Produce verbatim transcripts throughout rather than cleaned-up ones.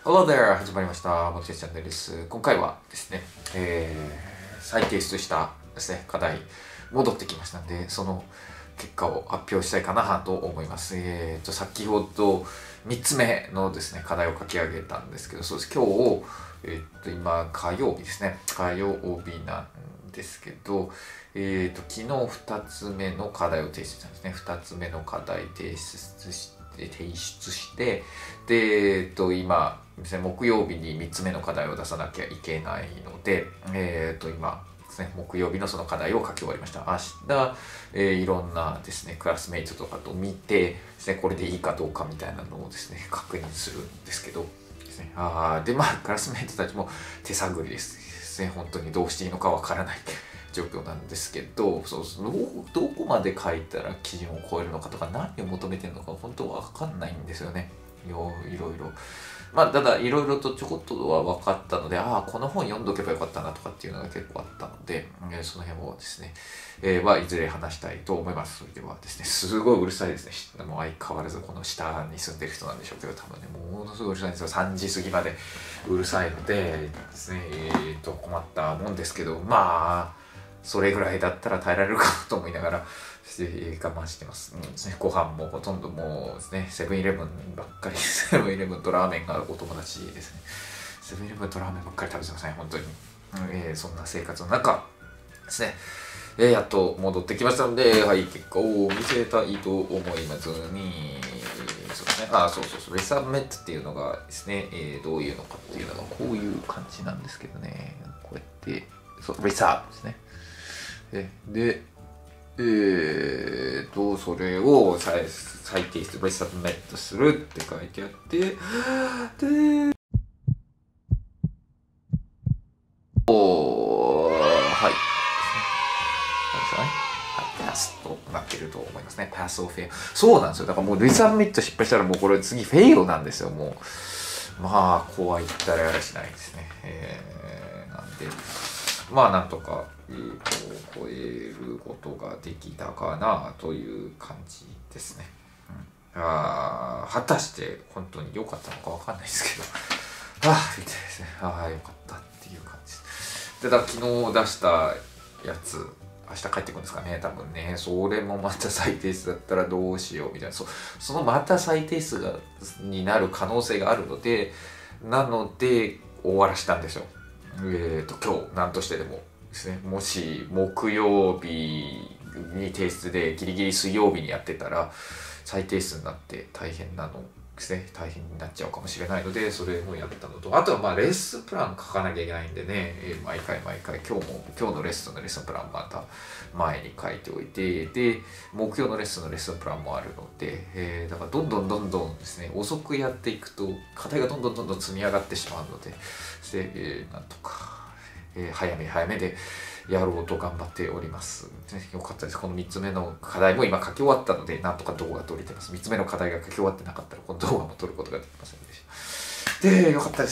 Hello there! 始まりました。モチベチャンネルです。今回はですね、えー、再提出したですね、課題、戻ってきましたんで、その結果を発表したいかなと思います。えーと、先ほどみっつめのですね、課題を書き上げたんですけど、そうです。今日、えーと、今、火曜日ですね。火曜日なんですけど、えーと、昨日ふたつめの課題を提出したんですね。ふたつめの課題提出して、提出して、で、えっと、今ですね、木曜日にみっつめの課題を出さなきゃいけないので、えっと、今ですね、木曜日のその課題を書き終わりました。明日、えー、いろんなですね、クラスメイトとかと見てですね、これでいいかどうかみたいなのをですね、確認するんですけど、ですね、あで、まあ、クラスメイトたちも手探りですですね、本当にどうしていいのかわからない状況なんですけど、そうそう、どこまで書いたら基準を超えるのかとか、何を求めてるのか本当わかんないんですよね。いろいろ。まあ、ただいろいろとちょこっとは分かったので、ああ、この本読んどけばよかったなとかっていうのが結構あったので、えー、その辺をですね、えー、はいずれ話したいと思います。それではですね、すごいうるさいですね。もう相変わらずこの下に住んでる人なんでしょうけど、多分ね、ものすごいうるさいんですよ。さんじ過ぎまでうるさいのでですね、えー、と困ったもんですけど、まあ、それぐらいだったら耐えられるかなと思いながら我慢してます。うんですね、ご飯もほとんどもうですね、セブンイレブンばっかり、セブンイレブンとラーメンがお友達ですね。セブンイレブンとラーメンばっかり食べてますね、本当に。えー、そんな生活の中ですね、えー、やっと戻ってきましたので、はい、結果を見せたいと思いますに、そうですね、あ、そうそうそう、レサメットっていうのがですね、えー、どういうのかっていうのがこういう感じなんですけどね、こうやって、そう、レサーですね。で、えーと、それを再再提出、レサブメットするって書いてあって、で、おー、はい。はい、パスとなってると思いますね。パスオフェイル。そうなんですよ。だからもうレサブメット失敗したらもうこれ次フェイルなんですよ。もう、まあ、こうは言ったらやらしないですね。えー、なんで、まあなんとか、えー、と超えることができたかなという感じですね。うん、あ果たして本当に良かったのかわかんないですけど、ああ、みたいですね。ああ、良かったっていう感じです。で、だ昨日出したやつ、明日帰ってくるんですかね、多分ね。それもまた再提出だったらどうしようみたいな。そそのまた再提出がになる可能性があるので、なので終わらしたんですよ。えーと、今日、なんとしてでもですね、もし木曜日に提出でギリギリ水曜日にやってたら、再提出になって大変なのですね、大変になっちゃうかもしれないので、それもやったのと、あとはまあレッスンプラン書かなきゃいけないんでね、えー、毎回毎回、今日も、今日のレッスンのレッスンプランまた前に書いておいて、で、木曜のレッスンのレッスンプランもあるので、えー、だからどんどんどんどんですね、遅くやっていくと、課題がどんどんどんどん積み上がってしまうので、で、えー、なんとか、えー、早め早めでやろうと頑張っております。よかったです。このみっつめの課題も今書き終わったので、なんとか動画撮れてます。みっつめの課題が書き終わってなかったら、この動画も撮ることができませんでした。で、よかったです。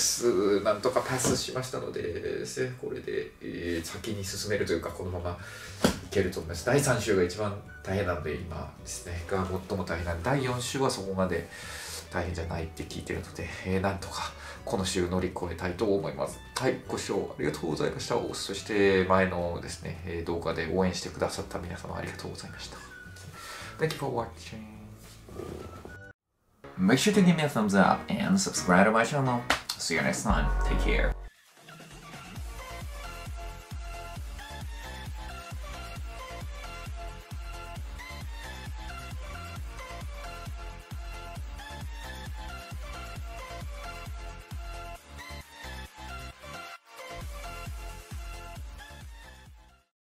なんとかパスしましたので、ですね、これで、えー、先に進めるというか、このままいけると思います。だいさん週が一番大変なので、今ですね、が最も大変なので、だいよん週はそこまで大変じゃないって聞いてるので、えー、なんとかこの週乗り越えたいと思います。はい、ご視聴ありがとうございました。そして前のですね、動画で応援してくださった皆様ありがとうございました。Thank you for watching. Make sure to give me a thumbs up and subscribe to my channel. See you next time. Take care.